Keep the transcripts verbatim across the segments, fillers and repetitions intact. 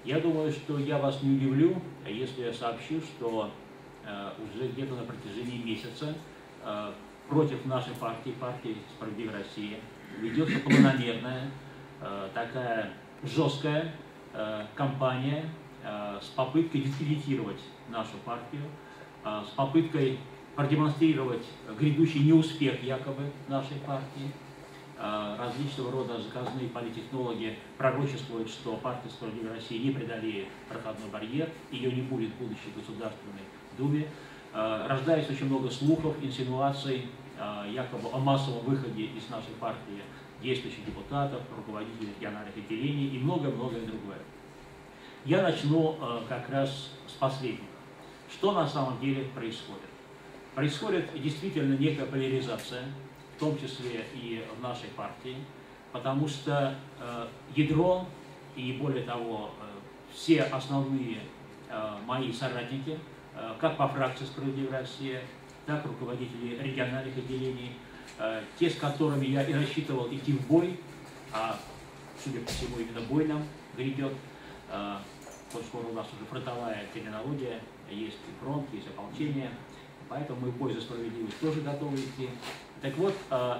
Я думаю, что я вас не удивлю, если я сообщу, что э, уже где-то на протяжении месяца э, против нашей партии, партии «Справедливая Россия», ведется планомерная, э, такая жесткая э, кампания э, с попыткой дискредитировать нашу партию, э, с попыткой продемонстрировать грядущий неуспех якобы нашей партии. Различного рода заказные политтехнологи пророчествуют, что партия «Справедливая Россия» не преодолеет проходной барьер, ее не будет в будущей Государственной Думе. Рождается очень много слухов, инсинуаций, якобы о массовом выходе из нашей партии действующих депутатов, руководителей региональных отделений и многое-многое другое. Я начну как раз с последнего. Что на самом деле происходит? Происходит действительно некая поляризация, в том числе и в нашей партии, потому что э, ядро и, более того, э, все основные э, мои соратники, э, как по фракции «Справедливая Россия», так и руководители региональных отделений, э, те, с которыми я и рассчитывал идти в бой, а, судя по всему, именно бой нам грядет, э, вот скоро у нас уже фронтовая терминология, есть и фронт, есть ополчение, поэтому мы в бой за справедливость тоже готовы идти. Так вот,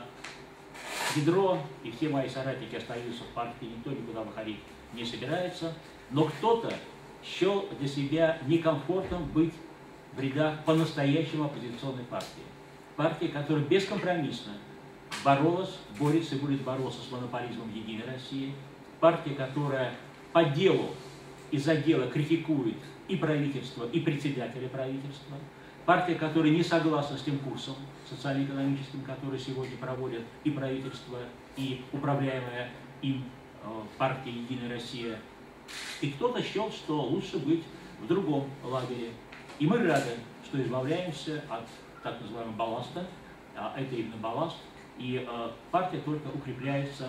ядро и все мои соратники остаются в партии, никто никуда выходить не собирается, но кто-то счел для себя некомфортным быть в рядах по-настоящему оппозиционной партии. Партия, которая бескомпромиссно боролась, борется и будет бороться с монополизмом Единой России. Партия, которая по делу и за дело критикует и правительство, и председателя правительства. Партия, которая не согласна с тем курсом социально-экономическим, который сегодня проводят и правительство, и управляемая им партия «Единая Россия». И кто-то счел, что лучше быть в другом лагере. И мы рады, что избавляемся от так называемого балласта, а это именно балласт, и партия только укрепляется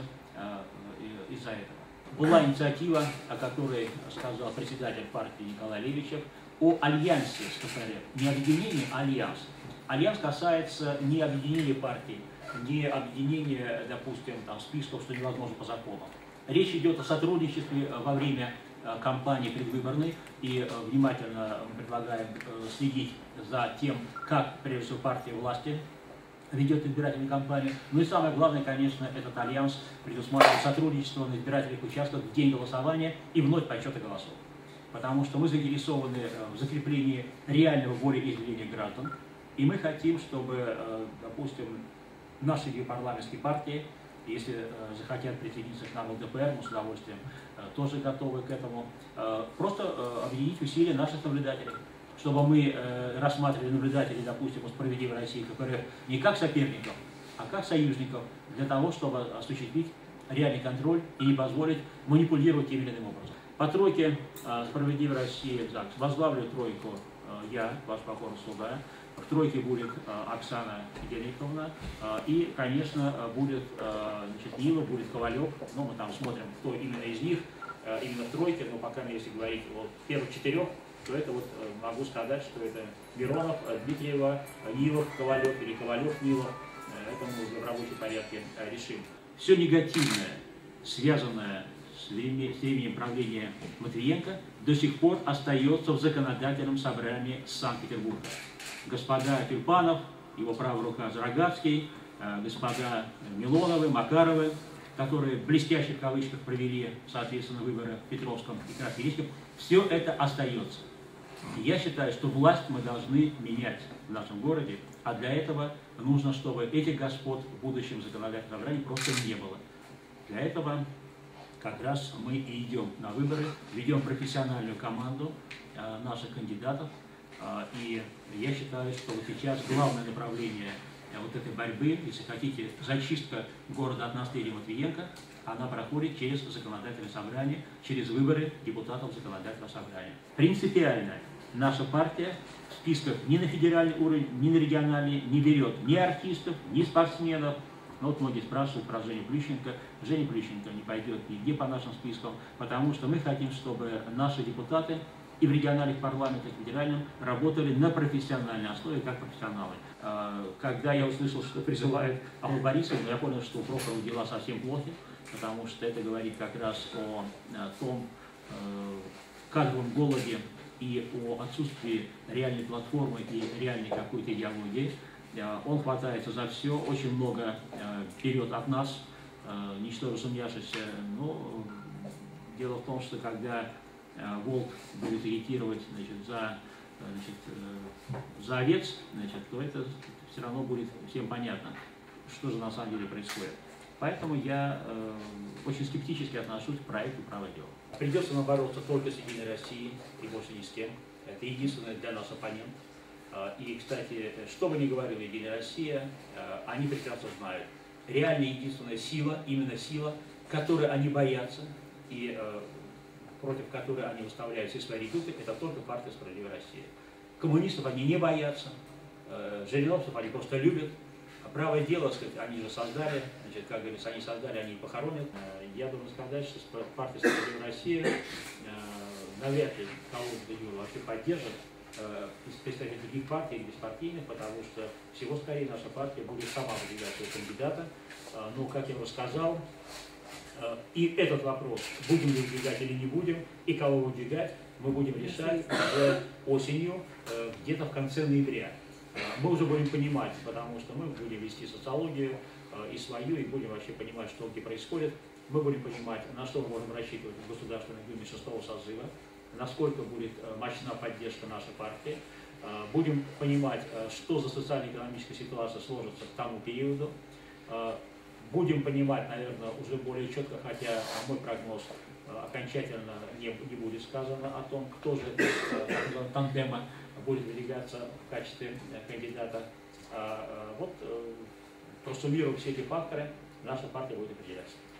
из-за этого. Была инициатива, о которой сказал председатель партии Николай Левичев, о альянсе с КПРФ. Не объединение, а альянс. Альянс касается не объединения партий, не объединения, допустим, там, списков, что невозможно по закону. Речь идет о сотрудничестве во время кампании предвыборной, и внимательно мы предлагаем следить за тем, как, прежде всего, партия власти ведет избирательную кампанию. Ну и самое главное, конечно, этот альянс предусматривает сотрудничество на избирательных участках в день голосования и вновь подсчета голосов. Потому что мы заинтересованы в закреплении реального волеизъявления граждан, и мы хотим, чтобы, допустим, наши парламентские партии, если захотят присоединиться к нам в эл дэ пэ эр, мы с удовольствием тоже готовы к этому, просто объединить усилия наших наблюдателей, чтобы мы рассматривали наблюдателей, допустим, у «Справедливой России» и ка пэ эр эф не как соперников, а как союзников, для того, чтобы осуществить реальный контроль и не позволить манипулировать тем или иным образом. По тройке «Справедливая Россия» возглавлю тройку я, ваш покорный слуга. В тройке будет Оксана Геликовна. И, конечно, будет значит, Нила, будет Ковалев. Ну, мы там смотрим, кто именно из них, именно в тройке. Но пока, если говорить о первых четырех, то это вот могу сказать, что это Миронов, Дмитриева, Нилов, Ковалев или Ковалев, Нилов. Это мы уже в рабочем порядке решим. Все негативное, связанное с временем правления Матвиенко, до сих пор остается в законодательном собрании Санкт-Петербурга. Господа Тюльпанов, его правая рука Зарогатский, господа Милоновы, Макаровы, которые блестяще в кавычках провели, соответственно, выборы в Петровском и Красноярском, все это остается. Я считаю, что власть мы должны менять в нашем городе, а для этого нужно, чтобы этих господ в будущем законодательном собрании просто не было. Для этого как раз мы и идем на выборы, ведем профессиональную команду э, наших кандидатов. Э, и я считаю, что вот сейчас главное направление э, вот этой борьбы, если хотите, зачистка города от наследия Матвиенко, она проходит через законодательное собрание, через выборы депутатов законодательного собрания. Принципиально наша партия в списках ни на федеральный уровень, ни на региональный не берет ни артистов, ни спортсменов. Но вот многие спрашивают про Женю Плющенко. Женя Плющенко не пойдет нигде по нашим спискам, потому что мы хотим, чтобы наши депутаты и в региональных парламентах, и в федеральном работали на профессиональной основе, как профессионалы. Когда я услышал, что призывает Аллу Борисовну, я понял, что у Прохорова дела совсем плохи, потому что это говорит как раз о том, кадровом голоде и о отсутствии реальной платформы и реальной какой-то идеологии. Он хватается за все, очень много берет от нас, ничто разумняшися. Но дело в том, что когда волк будет агитировать, значит, за, значит, за овец, значит, то это все равно будет всем понятно, что же на самом деле происходит. Поэтому я э, очень скептически отношусь к проекту «Право дела». Придется нам бороться только с Единой Россией и больше ни с кем. Это единственный для нас оппонент. И, кстати, что бы ни говорила Единая Россия, они прекрасно знают. Реальная единственная сила, именно сила, которой они боятся и против которой они выставляют все свои редуты, это только партия «Справедливая Россия». Коммунистов они не боятся, жириновцев они просто любят. Правое дело, сказать, они же создали, значит, как говорится, они создали, они похоронят. Я должен сказать, что партия «Справедливая Россия» навряд ли кого-то вообще поддержит из представителей других партий или беспартийных, потому что всего скорее наша партия будет сама выдвигать своего кандидата. Но, как я уже сказал, и этот вопрос, будем ли выдвигать или не будем, и кого выдвигать, мы будем решать уже осенью, где-то в конце ноября. Мы уже будем понимать, потому что мы будем вести социологию и свою, и будем вообще понимать, что где происходит. Мы будем понимать, на что мы можем рассчитывать в Государственной Думе шестого созыва, насколько будет мощна поддержка нашей партии. Будем понимать, что за социально-экономическая ситуация сложится к тому периоду. Будем понимать, наверное, уже более четко, хотя мой прогноз окончательно не, не будет сказано о том, кто же из тандема будет выдвигаться в качестве кандидата. Вот, просуммируя все эти факторы, наша партия будет определяться.